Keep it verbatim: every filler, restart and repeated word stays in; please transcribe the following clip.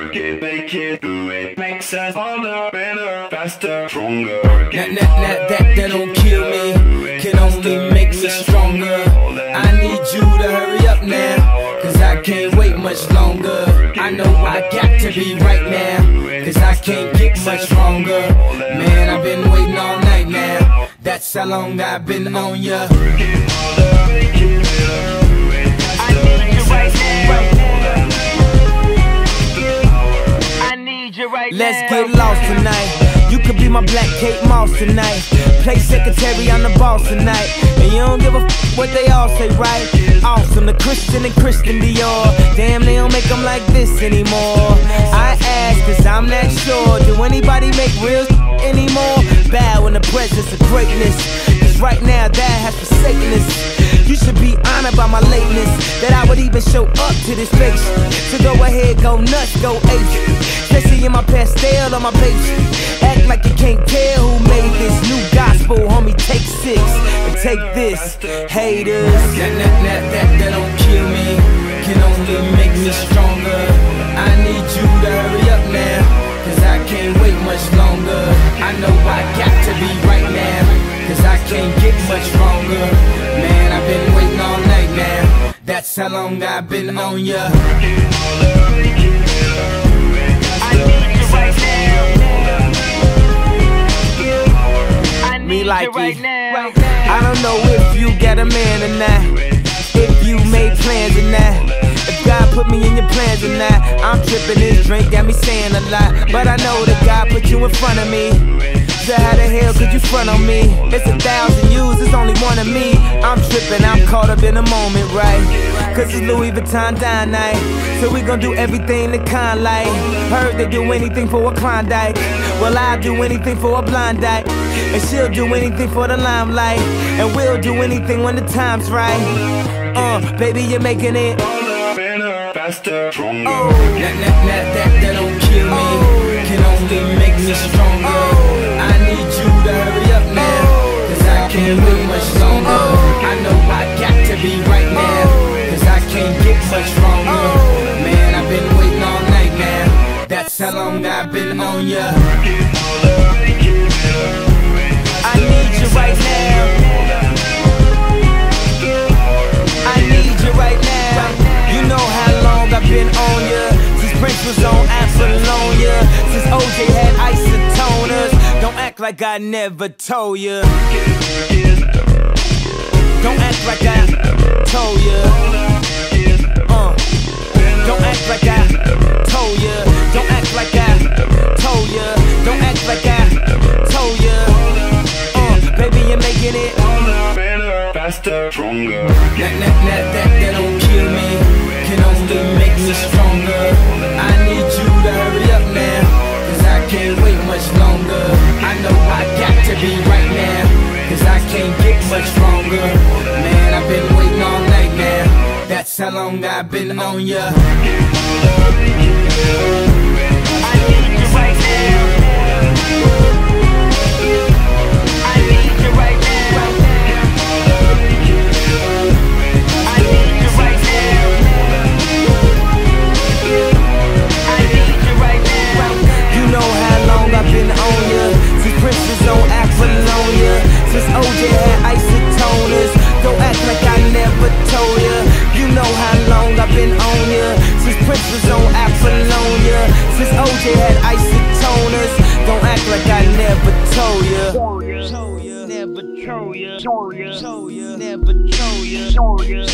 work it, make it, do it. Makes us harder, better, faster, stronger. That, that, that, that, that don't kill me, can only make me stronger. I need you to hurry up now, cause I can't wait much longer. I know I got to be right now, cause I can't get much stronger. Man, I've been waiting all night now, that's how long I've been on ya. Let's get lost tonight. You could be my Black Kate Moss tonight. Play secretary, I'm the boss tonight. And you don't give a f what they all say, right? Awesome, the Christian and Christian Dior. Damn, they don't make them like this anymore. I ask, cause I'm not sure. Do anybody make real anymore? Bow in the presence of greatness, cause right now that has forsaken us. You should be honored by my lateness, that I would even show up to this place. So go ahead, go nuts, go ape, especially in my pastel on my page. Act like you can't tell who made this new gospel, homie. Take six and take this, haters. That, that, that, that, that don't kill me, can only make me stronger. I need you to hurry up now, cause I can't wait much longer. I know I got to be right now, cause I can't get much stronger. Man, I've been waiting all night now, that's how long I've been on ya. Me like it. I don't know if you got a man or not, if you made plans or not, if God put me in your plans or not. I'm tripping, this drink got me saying a lot, but I know that God put you in front of me. So how the hell could you front on me? It's a thousand yous, it's only one of me. I'm tripping, I'm caught up in the moment, right? Cause it's Louis Vuitton dine night, so we gon' do everything the kind like. Heard they do anything for a Klondike, well I'll do anything for a blind dyke. And she'll do anything for the limelight, and we'll do anything when the time's right. Uh, baby, you're making it better, faster, stronger. Oh, that, that, that, that, that don't kill me, oh, can only make me stronger. Oh, I need you to hurry up now, cause I can't wait much longer. Oh, I know I got to be right now, cause I can't get much stronger. Oh, man, I've been waiting all night now, that's how long I've been on ya. I need you right now, I need you right now. You know how long I've been on ya, since Prince was on Apollonia, since O J had isotoners. Don't act like I never told ya, don't act like I told ya. Uh, don't act like I told ya, don't act like I told ya, don't act like I told ya. Baby, you're making it better, faster, stronger. That, that, that, that, that don't kill me, can only make me stronger. I need you to hurry up now, cause I can't wait much longer. I know I got to be right now, cause I can't get much stronger. Man, I've been waiting all night now, that's how long I've been on ya. I need you right now, I've been on ya, since Prince was on Apollonia, since O J had isotoners. Don't act like I never told ya. You know how long I've been on ya, since Prince was on Apollonia, since O J had isotoners. Don't act like I never told ya. Never told ya, never told ya, never told ya.